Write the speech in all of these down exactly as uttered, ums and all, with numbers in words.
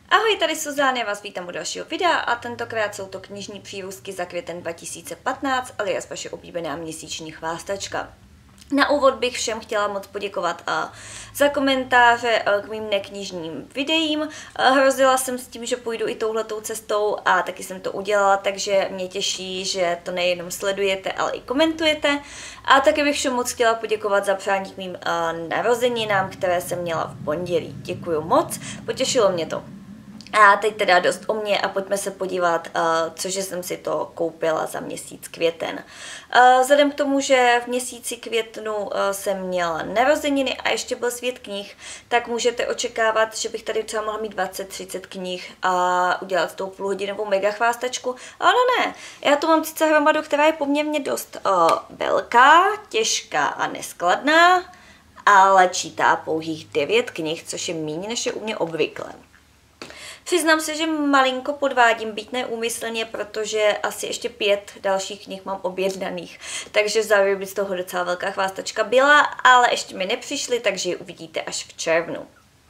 Ahoj, tady Suzana, já vás vítám u dalšího videa a tentokrát jsou to knižní přírůstky za květen dva tisíce patnáct, alias vaše oblíbená měsíční chvástačka. Na úvod bych všem chtěla moc poděkovat a za komentáře k mým neknižním videím. Hrozila jsem s tím, že půjdu i touhletou cestou a taky jsem to udělala, takže mě těší, že to nejenom sledujete, ale i komentujete. A taky bych všem moc chtěla poděkovat za přání k mým narozeninám, které jsem měla v pondělí. Děkuju moc, potěšilo mě to. A teď teda dost o mě a pojďme se podívat, uh, cože jsem si to koupila za měsíc květen. Uh, vzhledem k tomu, že v měsíci květnu uh, jsem měla narozeniny a ještě byl svět knih, tak můžete očekávat, že bych tady třeba mohla mít dvacet třicet knih a udělat tou půlhodinovou mega chvástačku. Ale ne, já tu mám sice hromadu, která je poměrně dost uh, velká, těžká a neskladná, ale čítá pouhých devět knih, což je méně než je u mě obvykle. Přiznám se, že malinko podvádím, byť neúmyslně, protože asi ještě pět dalších knih mám objednaných. Takže v závěru by z toho docela velká chvástačka byla, ale ještě mi nepřišly, takže ji uvidíte až v červnu.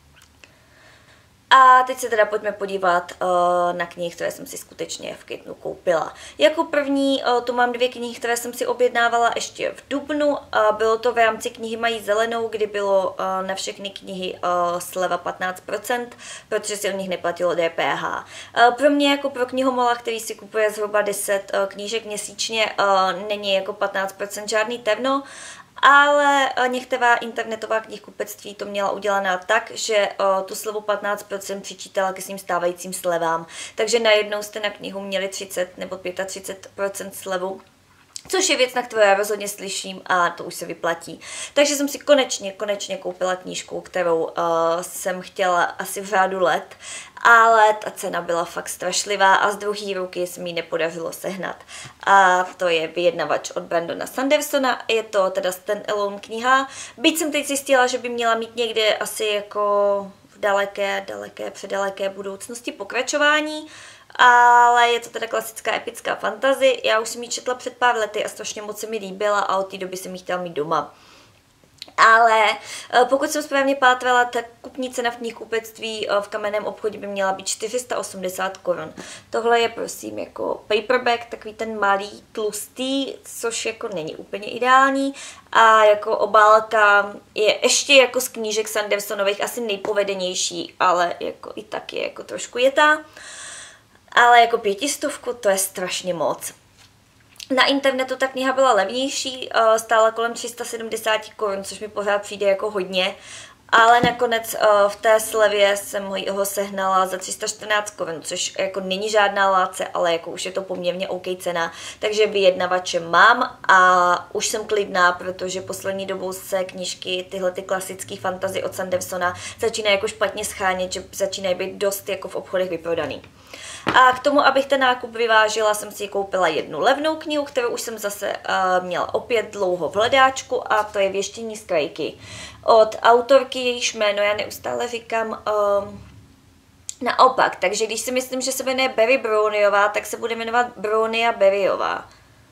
A teď se teda pojďme podívat uh, na knihy, které jsem si skutečně v květnu koupila. Jako první uh, tu mám dvě knihy, které jsem si objednávala ještě v dubnu. Uh, bylo to v rámci knihy Mají zelenou, kdy bylo uh, na všechny knihy uh, sleva patnáct procent, protože si o nich neplatilo D P H. Uh, pro mě jako pro knihomola, který si kupuje zhruba deset uh, knížek měsíčně, uh, není jako patnáct procent žádný terno. Ale některá internetová knihkupectví to měla udělaná tak, že o, tu slevu patnáct procent přičítala ke svým stávajícím slevám. Takže najednou jste na knihu měli třicet nebo třicet pět procent slevu. Což je věc, na kterou já rozhodně slyším a to už se vyplatí. Takže jsem si konečně, konečně koupila knížku, kterou uh, jsem chtěla asi v řádu let, ale ta cena byla fakt strašlivá a z druhé ruky se mi nepodařilo sehnat. A to je Vyjednavač od Brandona Sandersona, je to teda stand-alone kniha. Byť jsem teď zjistila, že by měla mít někde asi jako v daleké, daleké, předaleké budoucnosti pokračování, ale je to teda klasická epická fantasy. Já už jsem ji četla před pár lety a strašně moc se mi líbila a od té doby jsem ji chtěla mít doma. Ale pokud jsem správně pátrala, tak kupní cena v knihkupectví v kamenném obchodě by měla být čtyři sta osmdesát korun. Tohle je prosím jako paperback, takový ten malý, tlustý, což jako není úplně ideální. A jako obálka je ještě jako z knížek Sandersonových asi nejpovedenější, ale jako i tak je jako trošku jetá. Ale jako pětistovku to je strašně moc. Na internetu ta kniha byla levnější, stála kolem tři sta sedmdesát korun, což mi pořád přijde jako hodně, ale nakonec v té slevě jsem ho sehnala za tři sta čtrnáct korun, což jako není žádná láce, ale jako už je to poměrně OK cena, takže Vyjednavače mám a už jsem klidná, protože poslední dobou se knížky, tyhle ty klasické fantasy od Sandersona začínají jako špatně schánět, že začínají být dost jako v obchodech vyprodaný. A k tomu, abych ten nákup vyvážila, jsem si koupila jednu levnou knihu, kterou už jsem zase uh, měla opět dlouho v hledáčku, a to je Věštění z krajky. Od autorky, jejíž jméno já neustále říkám um, naopak, takže když si myslím, že se jmenuje Barry Browniová, tak se bude jmenovat Brownia Barryová.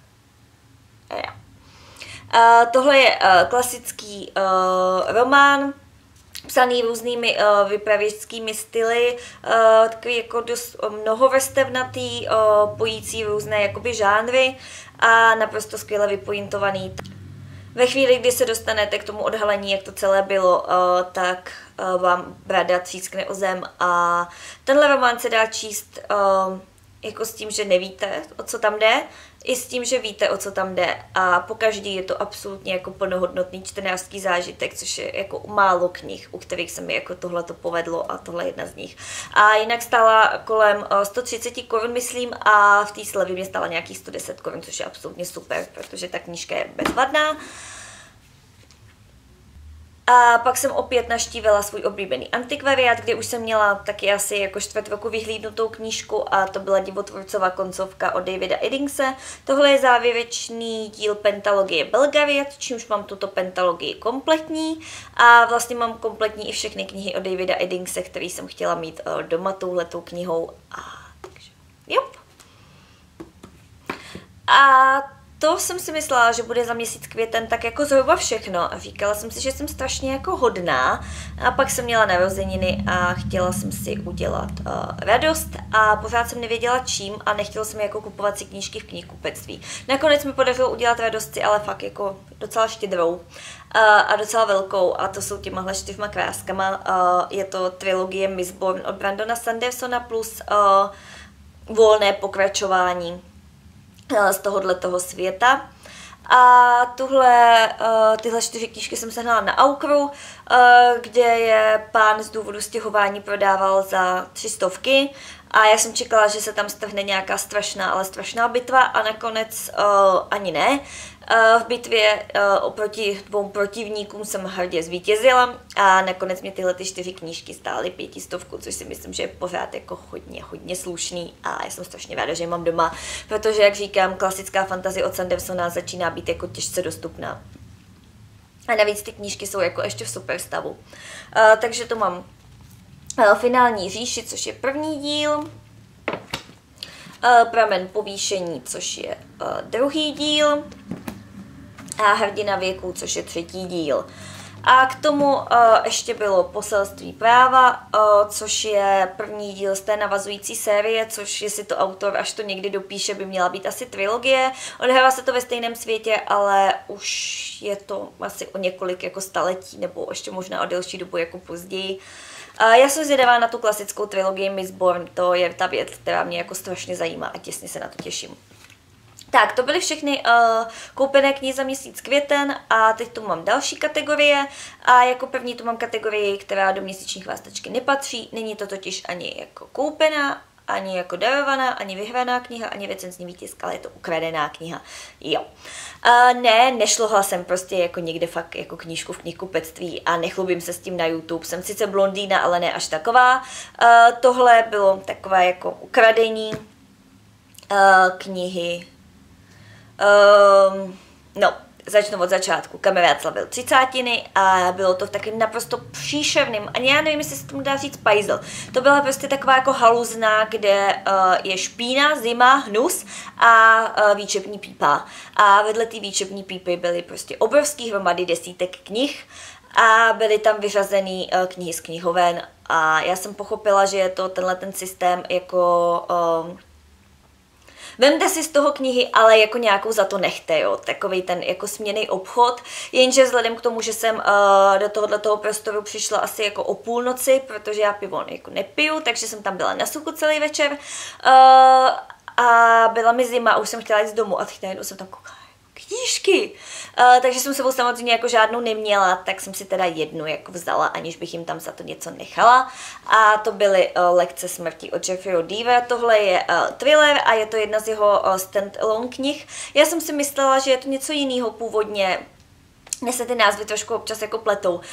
Ja. Uh, tohle je uh, klasický uh, román, psaný různými uh, vypravěčskými styly, uh, takový jako dost mnohovrstevnatý, uh, pojící různé jakoby žánry a naprosto skvěle vypointovaný. Ve chvíli, kdy se dostanete k tomu odhalení, jak to celé bylo, uh, tak uh, vám brada třískne o zem a tenhle román se dá číst uh, jako s tím, že nevíte, o co tam jde, i s tím, že víte, o co tam jde, a pokaždý je to absolutně jako plnohodnotný čtenářský zážitek, což je jako málo knih, u kterých se mi jako tohle to povedlo, a tohle je jedna z nich. A jinak stála kolem sto třicet korun, myslím, a v té slevě mě stála nějakých sto deset korun, což je absolutně super, protože ta knížka je bezvadná. A pak jsem opět navštívila svůj oblíbený antikvariát, kde už jsem měla taky asi jako čtvrt roku vyhlídnutou knížku, a to byla Divotvorcova koncovka od Davida Eddingse. Tohle je závěrečný díl pentalogie Belgariad, čímž mám tuto pentalogii kompletní a vlastně mám kompletní i všechny knihy od Davida Eddingse, který jsem chtěla mít doma touhletou knihou. A takže, jo. A to jsem si myslela, že bude za měsíc květen tak jako zhruba všechno a říkala jsem si, že jsem strašně jako hodná a pak jsem měla narozeniny a chtěla jsem si udělat uh, radost a pořád jsem nevěděla čím a nechtěla jsem jako kupovat si knížky v knihkupectví. Nakonec mi podařilo udělat radost si, ale fakt jako docela štědrou uh, a docela velkou a to jsou těmahle čtyřma kráskama. Uh, je to trilogie Mistborn od Brandona Sandersona plus uh, volné pokračování z tohohle toho světa. A tuhle, uh, tyhle čtyři knížky jsem sehnala na Aukru, uh, kde je pán z důvodu stěhování prodával za tři stovky a já jsem čekala, že se tam strhne nějaká strašná, ale strašná bitva a nakonec uh, ani ne. Uh, v bitvě uh, oproti dvou protivníkům jsem hrdě zvítězila a nakonec mě tyhle ty čtyři knížky stály pětistovku, což si myslím, že je pořád jako hodně, hodně slušný a já jsem strašně ráda, že je mám doma, protože, jak říkám, klasická fantasy od Sandersona začíná být jako těžce dostupná. A navíc ty knížky jsou jako ještě v super stavu. Uh, takže to mám uh, Finální říši, což je první díl, uh, Pramen povýšení, což je uh, druhý díl, a Hrdina věků, což je třetí díl. A k tomu uh, ještě bylo Poselství práva, uh, což je první díl z té navazující série, což jestli to autor až to někdy dopíše, by měla být asi trilogie. Odehrává se to ve stejném světě, ale už je to asi o několik jako staletí, nebo ještě možná o delší dobu jako později. Uh, já jsem zvědavá na tu klasickou trilogii Mistborn, to je ta věc, která mě jako strašně zajímá a těsně se na to těším. Tak, to byly všechny uh, koupené knihy za měsíc květen a teď tu mám další kategorie a jako první tu mám kategorii, která do měsíční chvástačky nepatří, není to totiž ani jako koupená, ani jako darovaná, ani vyhraná kniha, ani recenzní výtisk, ale je to ukradená kniha. Jo. Uh, ne, nešlohla jsem prostě jako někde fakt jako knížku v knihkupectví a nechlubím se s tím na YouTube. Jsem sice blondýna, ale ne až taková. Uh, tohle bylo takové jako ukradení uh, knihy. Um, no, začnu od začátku. Kamarád slavil třicátiny a bylo to v takovým naprosto příšerným, ani já nevím, jestli se tomu dá říct pajzel. To byla prostě taková jako haluzna, kde uh, je špína, zima, hnus a uh, výčepní pípa. A vedle té výčepní pípy byly prostě obrovský hromady desítek knih a byly tam vyřazený uh, knihy z knihoven a já jsem pochopila, že je to tenhle ten systém jako... Um, Vemte si z toho knihy, ale jako nějakou za to nechte, jo, takovej ten jako směnný obchod, jenže vzhledem k tomu, že jsem uh, do tohohle toho prostoru přišla asi jako o půlnoci, protože já pivo jako nepiju, takže jsem tam byla na suchu celý večer uh, a byla mi zima a už jsem chtěla jít z domu a teď najednou jsem tam koukala. Knížky. Uh, takže jsem sebou samozřejmě jako žádnou neměla, tak jsem si teda jednu jako vzala, aniž bych jim tam za to něco nechala. A to byly uh, Lekce smrti od Jeffreyho Deavera. Tohle je uh, thriller a je to jedna z jeho uh, stand-alone knih. Já jsem si myslela, že je to něco jiného původně. Mně se ty názvy trošku občas jako pletou uh,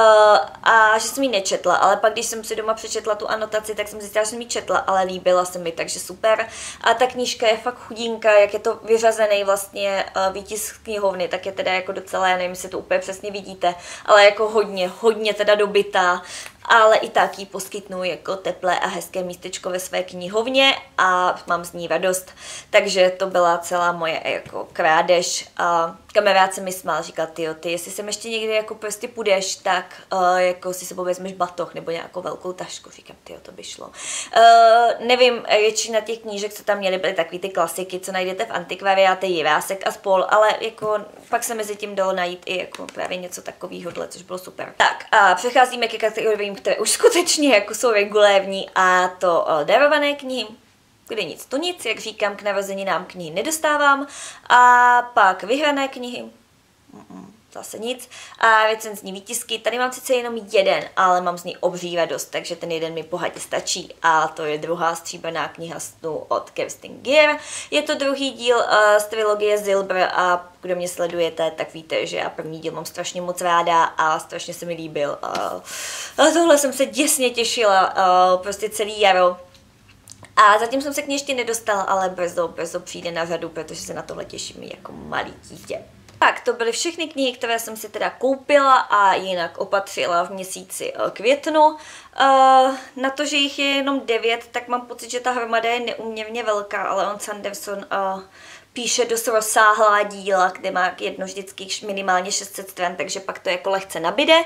a že jsem ji nečetla, ale pak když jsem si doma přečetla tu anotaci, tak jsem zjistila, že jsem ji četla, ale líbila se mi, takže super. A ta knížka je fakt chudinka, jak je to vyřazený vlastně uh, výtisk knihovny, tak je teda jako docela, já nevím, jestli to úplně přesně vidíte, ale jako hodně, hodně teda dobytá. Ale i tak jí poskytnu jako teplé a hezké místečko ve své knihovně a mám z ní radost. Takže to byla celá moje jako krádež. A kamarád se mi smál, říkal, tyjo, ty, jestli sem ještě někdy jako prostě půjdeš, tak uh, jako si sebou vezmeš batoh nebo nějakou velkou tašku. Říkám, tyjo, to by šlo. Uh, nevím, většina těch knížek, co tam měly, byly takový ty klasiky, co najdete v antikvariátě, Jirásek a spol, ale jako pak se mezi tím dalo najít i jako právě něco takového, což bylo super. Tak a přecházíme ke kategoriím, které už skutečně jako jsou regulérní a to uh, darované knihy, kde nic to nic, jak říkám, k narozeninám knihy nedostávám a pak vyhrané knihy, Mm-mm, zase nic a recenzní výtisky, tady mám sice jenom jeden, ale mám z ní obří radost, takže ten jeden mi bohatě stačí a to je druhá stříbrná kniha snů od Kerstin Gier. Je to druhý díl uh, z trilogie Zilber a kdo mě sledujete, tak víte, že já první díl mám strašně moc ráda a strašně se mi líbil. Uh, tohle jsem se děsně těšila, uh, prostě celý jaro. A zatím jsem se k ní ještě nedostala, ale brzo, brzo přijde na řadu, protože se na tohle těším jako malý dítě. Tak, to byly všechny knihy, které jsem si teda koupila a jinak opatřila v měsíci květnu. Uh, na to, že jich je jenom devět, tak mám pocit, že ta hromada je neuměrně velká, ale on Sanderson uh, píše dost rozsáhlá díla, kde má jedno vždycky minimálně šest set stran, takže pak to jako lehce nabide.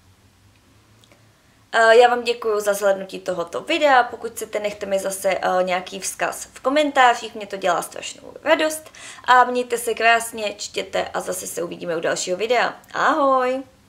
Já vám děkuji za zhlédnutí tohoto videa, pokud chcete, nechte mi zase nějaký vzkaz v komentářích, mě to dělá strašnou radost a mějte se krásně, čtěte a zase se uvidíme u dalšího videa. Ahoj!